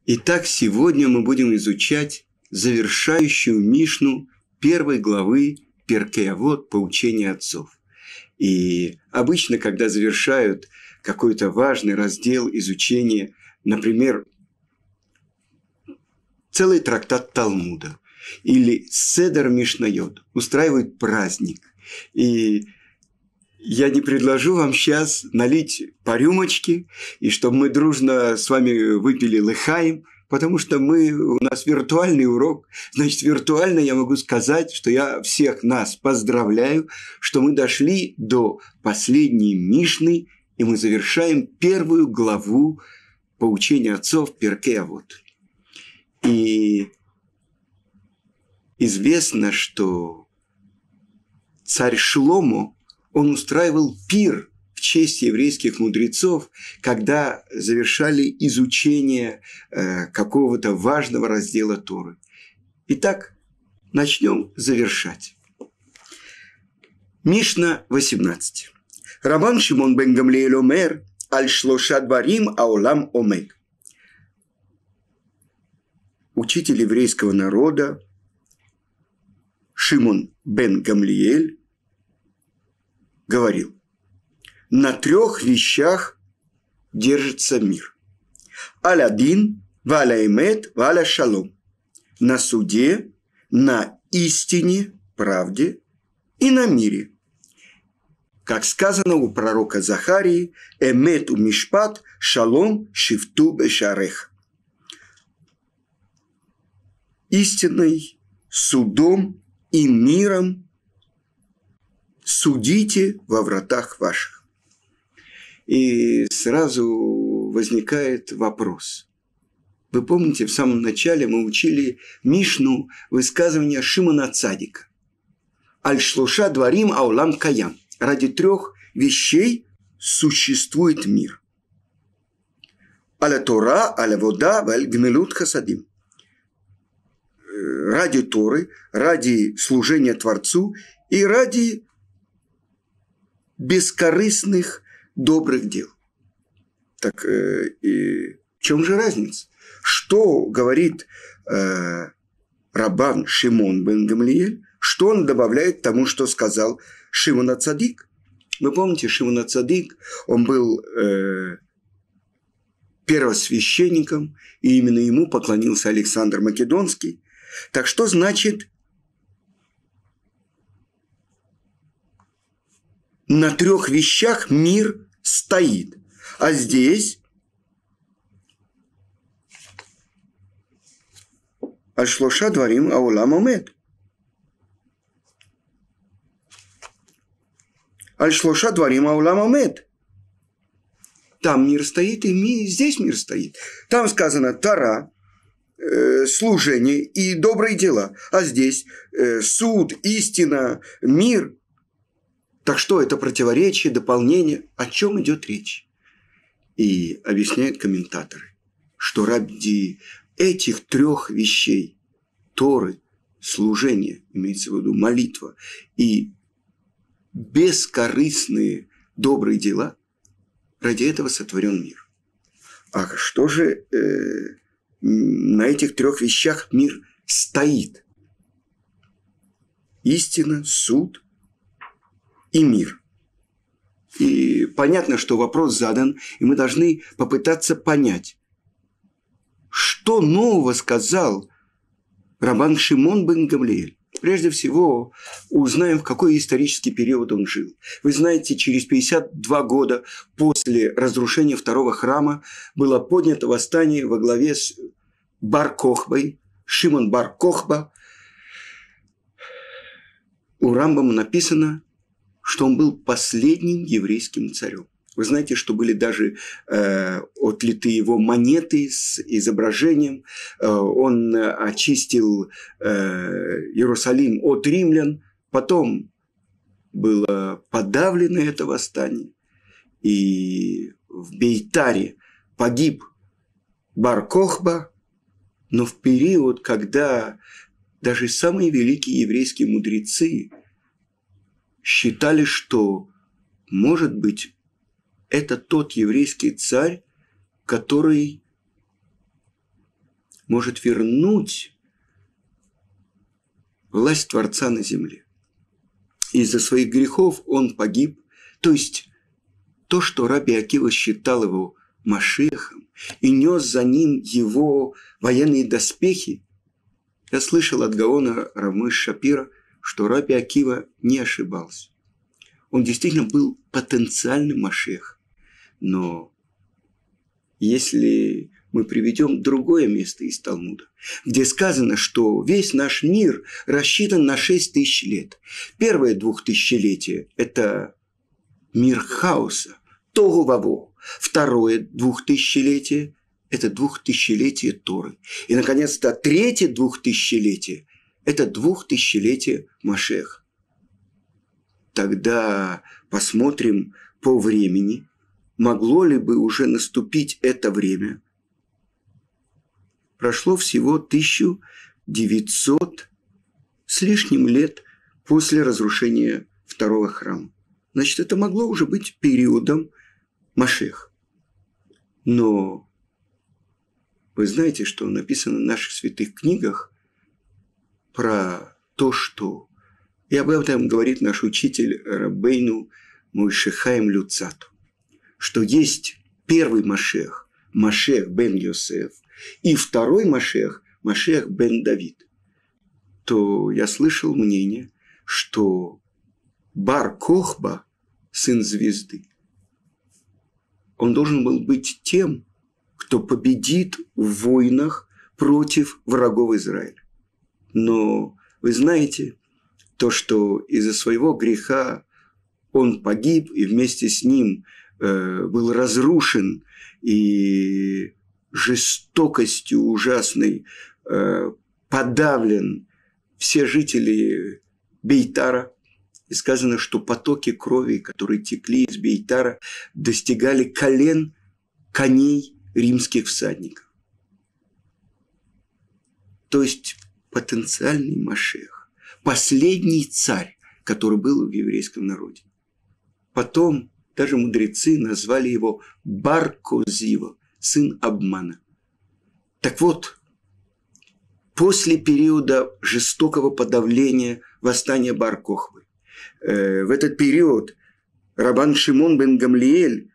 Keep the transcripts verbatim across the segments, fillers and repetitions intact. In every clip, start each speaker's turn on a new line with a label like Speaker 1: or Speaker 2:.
Speaker 1: Итак, сегодня мы будем изучать завершающую Мишну первой главы Перкей Авот «Поучение отцов». И обычно, когда завершают какой-то важный раздел изучения, например, целый трактат Талмуда или Седер Мишнайот, устраивают праздник. И я не предложу вам сейчас налить по рюмочке, и чтобы мы дружно с вами выпили лыхаим, потому что мы, у нас виртуальный урок. Значит, виртуально я могу сказать, что я всех нас поздравляю, что мы дошли до последней Мишны, и мы завершаем первую главу поучения отцов Перкей Авот. И известно, что царь Шломо, он устраивал пир в честь еврейских мудрецов, когда завершали изучение э, какого-то важного раздела Торы. Итак, начнем завершать. Мишна восемнадцать. Рабан Шимон бен Гамлиэль омер аль шлоша дварим аолам омег. Учитель еврейского народа Шимон бен Гамлиэль говорил: на трех вещах держится мир. Аль-Адин, Валя-Эмет, Валя-Шалом. На суде, на истине, правде и на мире. Как сказано у пророка Захарии: Эмет у Мишпат, Шалом, Шифту Бешарех. Истиной, судом и миром судите во вратах ваших. И сразу возникает вопрос. Вы помните, в самом начале мы учили Мишну высказывания Шимона Цадика. Аль-шлоша дварим аулам каям. Ради трех вещей существует мир. Аля-тора, аля-вода, валь-гмелут хасадим. Ради Торы, ради служения Творцу и ради бескорыстных добрых дел. Так э, и в чем же разница? Что говорит э, Рабан Шимон бен Гамлиэль? Что он добавляет к тому, что сказал Шимон ацадик? Вы помните, Шимон ацадик, он был э, первосвященником, и именно ему поклонился Александр Македонский. Так что значит на трех вещах мир стоит? А здесь аль-шлоша дварим аулам омед. Аль-шлоша дварим аулам омед. Там мир стоит, и ми, здесь мир стоит. Там сказано Тора, э, служение и добрые дела. А здесь э, суд, истина, мир. Так что это противоречие, дополнение? О чем идет речь? И объясняют комментаторы, что ради этих трех вещей – Торы, служение, имеется в виду молитва, и бескорыстные добрые дела, ради этого сотворен мир. А что же э, на этих трех вещах мир стоит? Истина, суд и мир. И понятно, что вопрос задан, и мы должны попытаться понять, что нового сказал Рабан Шимон бен Гамлиэль. Прежде всего, узнаем, в какой исторический период он жил. Вы знаете, через пятьдесят два года после разрушения второго храма было поднято восстание во главе с Бар-Кохбой, Шимон Бар-Кохба. У Рамбама написано, что он был последним еврейским царем. Вы знаете, что были даже э, отлиты его монеты с изображением. Э, он очистил э, Иерусалим от римлян. Потом было подавлено это восстание. И в Бейтаре погиб Бар-Кохба. Но в период, когда даже самые великие еврейские мудрецы считали, что, может быть, это тот еврейский царь, который может вернуть власть Творца на земле. Из-за своих грехов он погиб. То есть то, что Раби Акива считал его Машиахом и нес за ним его военные доспехи, я слышал от Гаона Рав Шапира, что Раби Акива не ошибался. Он действительно был потенциальным Машиахом. Но если мы приведем другое место из Талмуда, где сказано, что весь наш мир рассчитан на шесть тысяч лет. Первое двухтысячелетие – это мир хаоса, тогу-вавогу. Второе двухтысячелетие – это двухтысячелетие Торы. И, наконец-то, третье двухтысячелетие – это двухтысячелетие Машеха. Тогда посмотрим по времени, могло ли бы уже наступить это время. Прошло всего тысяча девятьсот с лишним лет после разрушения второго храма. Значит, это могло уже быть периодом Машеха. Но вы знаете, что написано в наших святых книгах про то, что, и об этом говорит наш учитель Рабейну Моше Хаим Люцату, что есть первый Машех, Машех бен Йосеф, и второй Машех, Машех бен Давид, то я слышал мнение, что Бар Кохба, сын звезды, он должен был быть тем, кто победит в войнах против врагов Израиля. Но вы знаете, то, что из-за своего греха он погиб, и вместе с ним э, был разрушен и жестокостью ужасной э, подавлен все жители Бейтара. И сказано, что потоки крови, которые текли из Бейтара, достигали колен коней римских всадников. То есть потенциальный Машех, последний царь, который был в еврейском народе. Потом даже мудрецы назвали его Бар-Козива, сын обмана. Так вот, после периода жестокого подавления восстания Бар-Кохбы, э, в этот период Рабан Шимон бен Гамлиэль,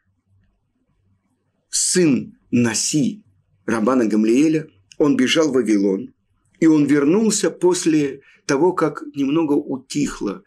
Speaker 1: сын Наси Рабана Гамлиэля, он бежал в Вавилон, и он вернулся после того, как немного утихла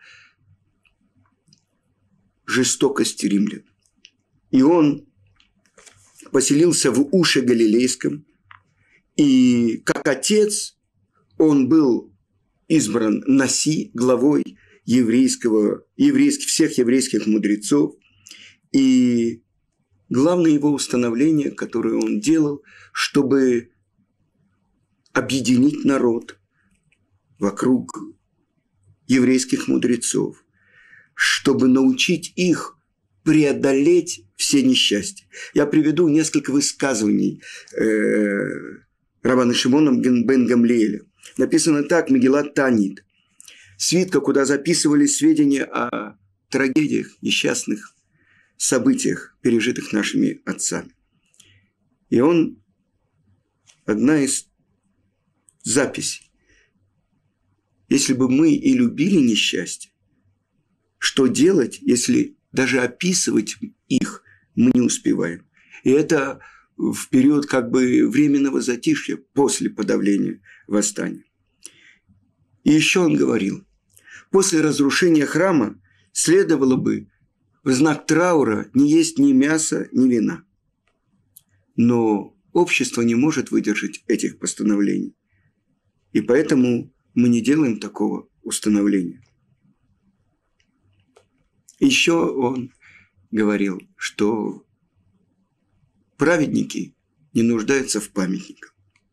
Speaker 1: жестокость римлян. И он поселился в Уше Галилейском, и как отец он был избран Наси, главой еврейского, еврейских, всех еврейских мудрецов. И главное его установление, которое он делал, чтобы объединить народ вокруг еврейских мудрецов, чтобы научить их преодолеть все несчастья. Я приведу несколько высказываний э, Рабана Шимона бен Гамлиэля. Написано так: Мегилат Таанит. Свитка, куда записывали сведения о трагедиях, несчастных событиях, пережитых нашими отцами. И он, одна из записей. Если бы мы и любили несчастье, что делать, если даже описывать их мы не успеваем? И это в период как бы временного затишья после подавления восстания. И еще он говорил, после разрушения храма следовало бы в знак траура не есть ни мяса, ни вина. Но общество не может выдержать этих постановлений. И поэтому мы не делаем такого установления. Еще он говорил, что праведники не нуждаются в памятниках.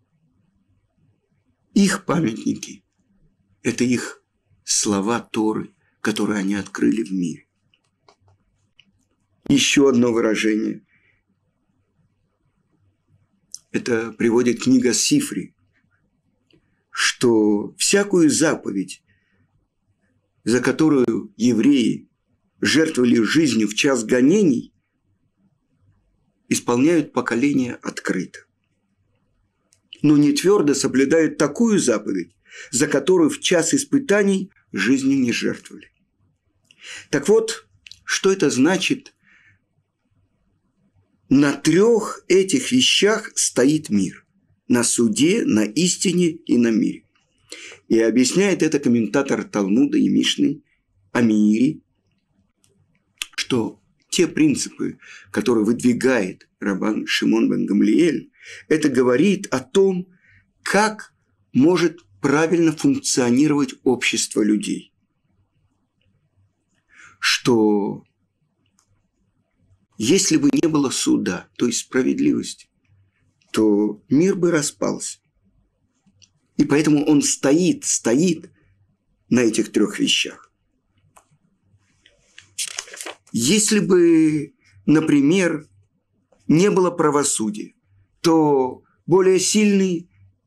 Speaker 1: Их памятники – это их слова Торы, которые они открыли в мире. Еще одно выражение. Это приводит книга Сифри, что всякую заповедь, за которую евреи жертвовали жизнью в час гонений, исполняют поколение открыто. но не твердо соблюдают такую заповедь, за которую в час испытаний жизнью не жертвовали. Так вот, что это значит? На трех этих вещах стоит мир. На суде, на истине и на мире. И объясняет это комментатор Талмуда и Мишны о мире, что те принципы, которые выдвигает Раббан Шимон бен Гамлиэль, это говорит о том, как может правильно функционировать общество людей. Что если бы не было суда, то есть справедливости, то мир бы распался. И поэтому он стоит, стоит на этих трех вещах. Если бы, например, не было правосудия, то более сильный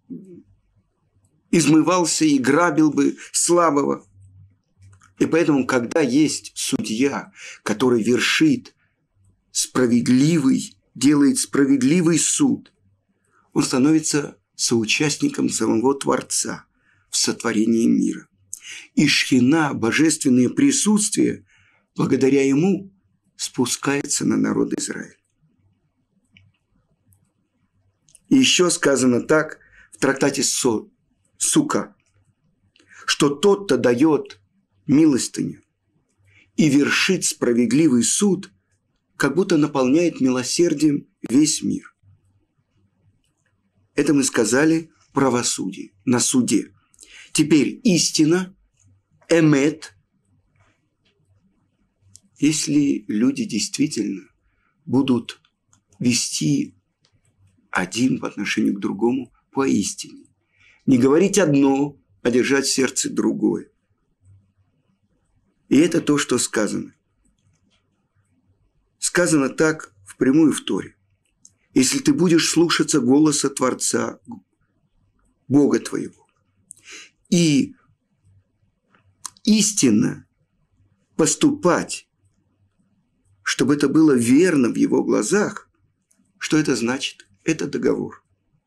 Speaker 1: измывался и грабил бы слабого. И поэтому, когда есть судья, который вершит справедливый, делает справедливый суд, он становится соучастником самого Творца в сотворении мира. И шхина, божественное присутствие, благодаря ему спускается на народ Израиля. И еще сказано так в трактате Со, Сука, что тот, кто дает милостыню и вершит справедливый суд, как будто наполняет милосердием весь мир. Это мы сказали правосудие, на суде. Теперь истина, эмет. Если люди действительно будут вести один по отношению к другому по истине, не говорить одно, а держать в сердце другое. И это то, что сказано. Сказано так впрямую в Торе. Если ты будешь слушаться голоса Творца, Бога твоего, и истинно поступать, чтобы это было верно в его глазах, что это значит? Это договор.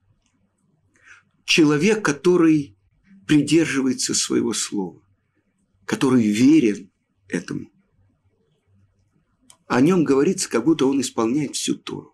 Speaker 1: Человек, который придерживается своего слова, который верен этому, о нем говорится, как будто он исполняет всю Тору.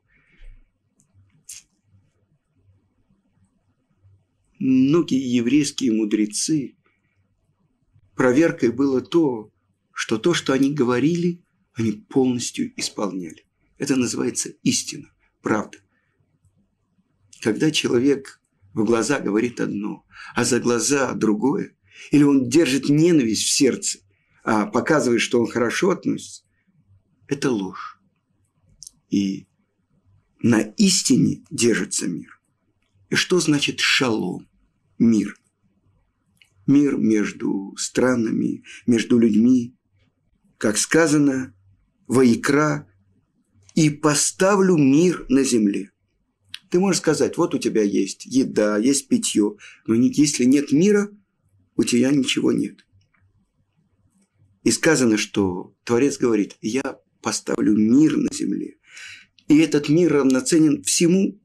Speaker 1: Многие еврейские мудрецы, проверкой было то, что то, что они говорили, они полностью исполняли. Это называется истина, правда. Когда человек в глаза говорит одно, а за глаза другое, или он держит ненависть в сердце, а показывает, что он хорошо относится, это ложь. И на истине держится мир. И что значит шалом? Мир. Мир между странами, между людьми. Как сказано, Ваикра, и поставлю мир на земле. Ты можешь сказать, вот у тебя есть еда, есть питье, но если нет мира, у тебя ничего нет. И сказано, что Творец говорит, я поставлю мир на земле. И этот мир равноценен всему.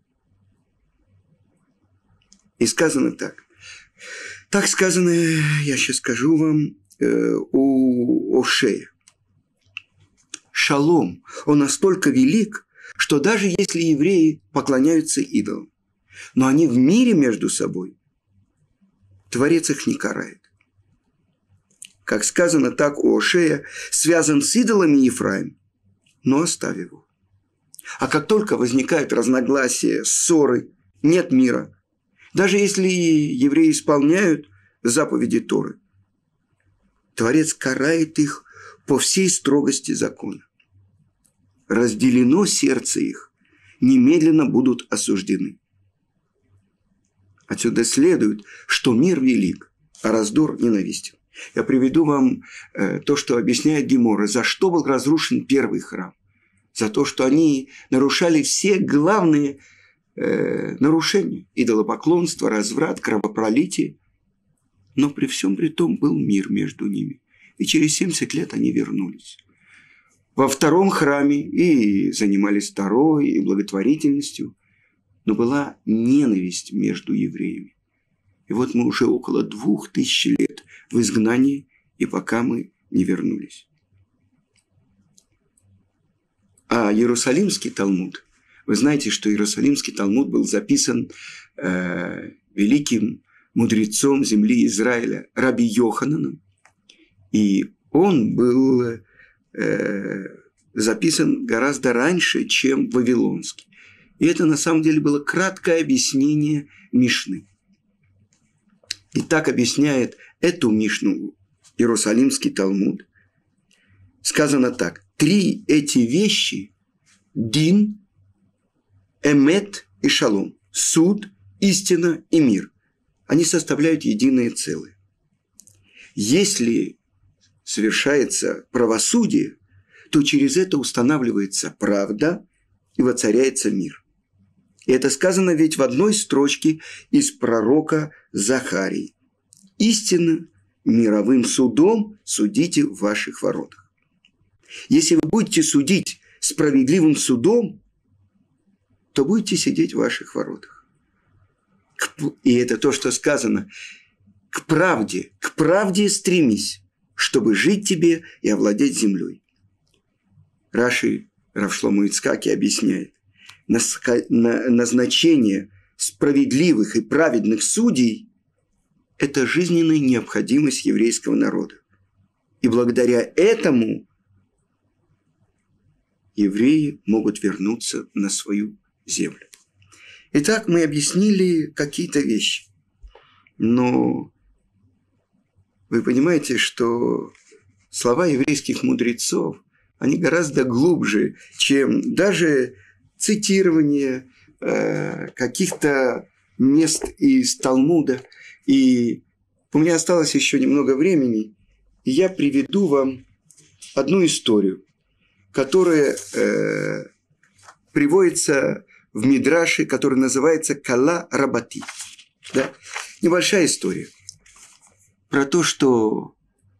Speaker 1: И сказано так. Так сказано, я сейчас скажу вам, э, у Ошея. Шалом, он настолько велик, что даже если евреи поклоняются идолам, но они в мире между собой, Творец их не карает. Как сказано так у Ошея, связан с идолами Ефраим, но оставь его. А как только возникают разногласия, ссоры, нет мира, даже если евреи исполняют заповеди Торы, Творец карает их по всей строгости закона. Разделено сердце их, немедленно будут осуждены. Отсюда следует, что мир велик, а раздор ненавистен. Я приведу вам э, то, что объясняет Гемора, за что был разрушен первый храм. За то, что они нарушали все главные э, нарушения. Идолопоклонство, разврат, кровопролитие. Но при всем при том был мир между ними. И через семьдесят лет они вернулись. Во втором храме и занимались Торой, и благотворительностью. но была ненависть между евреями. И вот мы уже около двух тысяч лет в изгнании, и пока мы не вернулись. А Иерусалимский Талмуд, вы знаете, что Иерусалимский Талмуд был записан э, великим мудрецом земли Израиля Раби Йохананом, и он был э, записан гораздо раньше, чем Вавилонский. И это на самом деле было краткое объяснение Мишны. И так объясняет эту Мишну Иерусалимский Талмуд. Сказано так. Три эти вещи – дин, эмет и шалом. Суд, истина и мир. Они составляют единое целое. Если совершается правосудие, то через это устанавливается правда и воцаряется мир. И это сказано ведь в одной строчке из пророка Захарии. «Истинно мировым судом судите в ваших воротах». Если вы будете судить справедливым судом, то будете сидеть в ваших воротах. И это то, что сказано. К правде, к правде стремись, чтобы жить тебе и овладеть землей. Раши Рав Шломо Ицхаки объясняет. Назначение справедливых и праведных судей – это жизненная необходимость еврейского народа. И благодаря этому евреи могут вернуться на свою землю. Итак, мы объяснили какие-то вещи. Но вы понимаете, что слова еврейских мудрецов, они гораздо глубже, чем даже цитирование э, каких-то мест из Талмуда. И у меня осталось еще немного времени, и я приведу вам одну историю, которая э, приводится в Мидраше, который называется «Кала Рабати». Да? Небольшая история про то, что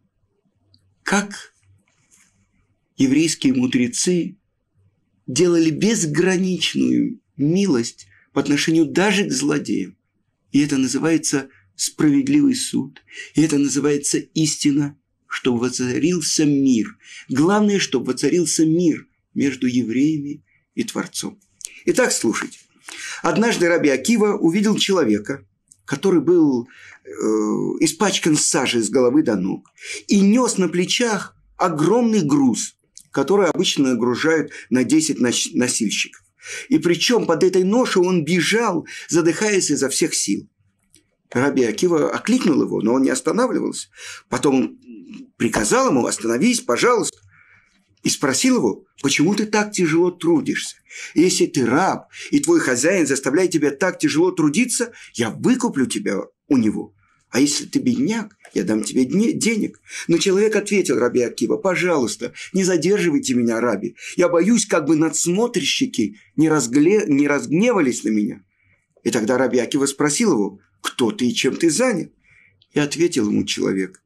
Speaker 1: как еврейские мудрецы делали безграничную милость по отношению даже к злодеям. И это называется справедливый суд. И это называется истина, чтобы воцарился мир. Главное, чтобы воцарился мир между евреями и Творцом. Итак, слушайте. Однажды Раби Акива увидел человека, который был э, испачкан сажей с головы до ног, и нес на плечах огромный груз, который обычно нагружают на десять носильщиков. И причем под этой ношей он бежал, задыхаясь изо всех сил. Раби Акива окликнул его, но он не останавливался. Потом он приказал ему: остановись, пожалуйста. И спросил его: почему ты так тяжело трудишься? Если ты раб, и твой хозяин заставляет тебя так тяжело трудиться, я выкуплю тебя у него. А если ты бедняк, я дам тебе денег. Но человек ответил Раби Акива: пожалуйста, не задерживайте меня, раби. Я боюсь, как бы надсмотрщики не, разгле... не разгневались на меня. И тогда Раби Акива спросил его: кто ты и чем ты занят? И ответил ему человек: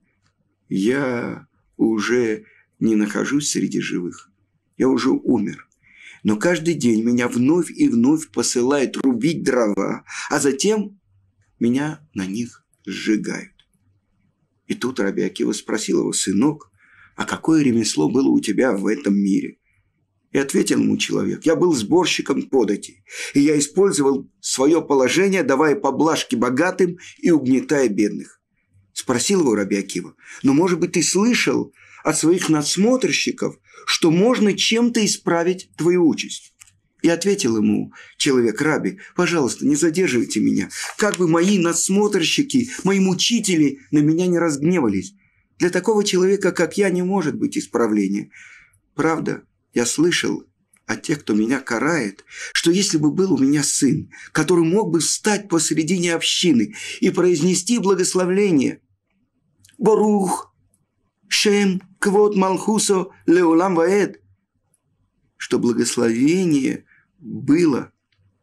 Speaker 1: я уже не нахожусь среди живых. Я уже умер. Но каждый день меня вновь и вновь посылают рубить дрова, а затем меня на них сжигают. И тут Раби Акива спросил его: сынок, а какое ремесло было у тебя в этом мире? И ответил ему человек: я был сборщиком подати, и я использовал свое положение, давая поблажки богатым и угнетая бедных. Спросил его Раби Акива: ну, может быть, ты слышал от своих надсмотрщиков, что можно чем-то исправить твою участь? И ответил ему человек: раби, пожалуйста, не задерживайте меня, как бы мои надсмотрщики, мои мучители на меня не разгневались. Для такого человека, как я, не может быть исправления. Правда, я слышал от тех, кто меня карает, что если бы был у меня сын, который мог бы встать посредине общины и произнести благословление: Борух, Шем, Квод Малхусо, Леулам Ваэд, что благословение было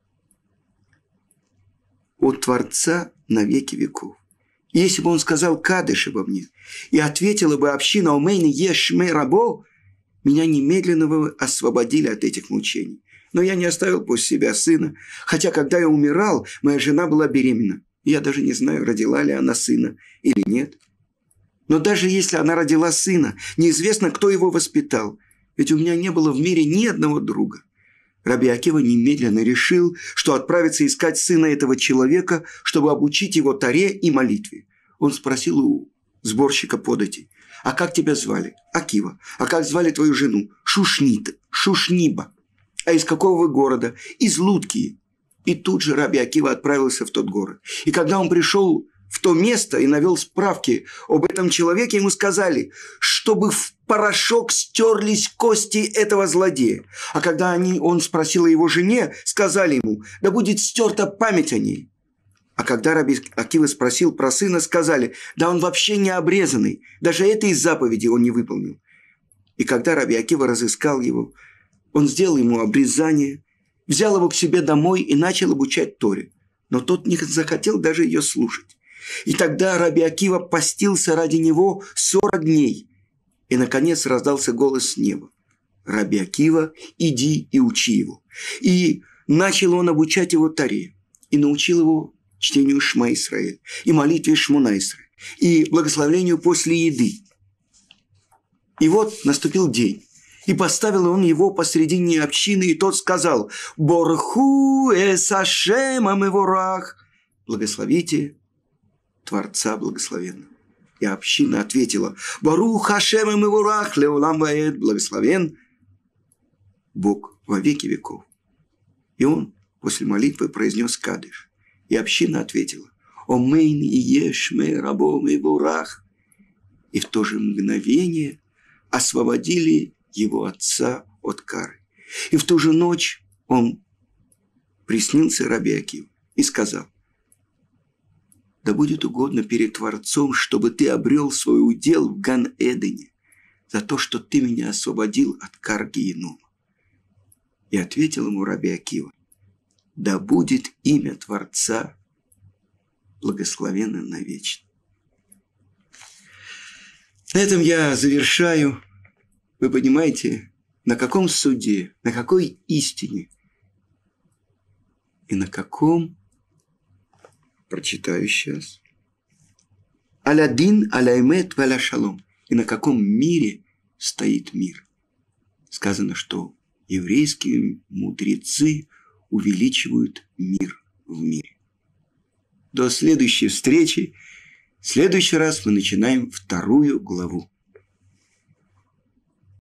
Speaker 1: от Творца на веки веков. И если бы он сказал кадыш обо мне, и ответила бы община «Умейни еш ме рабо», меня немедленно бы освободили от этих мучений. Но я не оставил после себя сына. Хотя, когда я умирал, моя жена была беременна. Я даже не знаю, родила ли она сына или нет. Но даже если она родила сына, неизвестно, кто его воспитал. Ведь у меня не было в мире ни одного друга. Раби Акива немедленно решил, что отправится искать сына этого человека, чтобы обучить его Торе и молитве. Он спросил у сборщика податей: «А как тебя звали?» «Акива». «А как звали твою жену?» «Шушнита». «Шушниба». «А из какого вы города?» «Из Лудкии». И тут же Раби Акива отправился в тот город. И когда он пришел в то место и навел справки об этом человеке, ему сказали, чтобы в порошок стерлись кости этого злодея. А когда они, он спросил о его жене, сказали ему: да будет стерта память о ней. А когда Раби Акива спросил про сына, сказали: да он вообще не обрезанный, даже этой заповеди он не выполнил. И когда Раби Акива разыскал его, он сделал ему обрезание, взял его к себе домой и начал обучать Торе. Но тот не захотел даже ее слушать. И тогда Раби Акива постился ради него сорок дней. И, наконец, раздался голос с неба: «Раби Акива, иди и учи его». И начал он обучать его Торе. И научил его чтению Шма Исраэль, и молитве Шмона Исраэль, и благословению после еды. И вот наступил день. И поставил он его посредине общины, и тот сказал: «Борху эс Ашем амеворах». «Благословите Творца благословенного». И община ответила: «Барух Ашем амеворах леолам ваэд». «Благословен Бог во веки веков». И он после молитвы произнес кадиш. И община ответила: «Омейн и ешме рабом меворах». И в то же мгновение освободили его отца от кары. И в ту же ночь он приснился Раби Акиве и сказал: да будет угодно перед Творцом, чтобы ты обрел свой удел в Ган-Эдене за то, что ты меня освободил от кар генома. И ответил ему Раби Акива: да будет имя Творца благословенно навечно. На этом я завершаю. Вы понимаете, на каком суде, на какой истине и на каком, прочитаю сейчас, «Алядин, аляймет, валя шалом», и на каком мире стоит мир. Сказано, что еврейские мудрецы увеличивают мир в мире. До следующей встречи. В следующий раз мы начинаем вторую главу.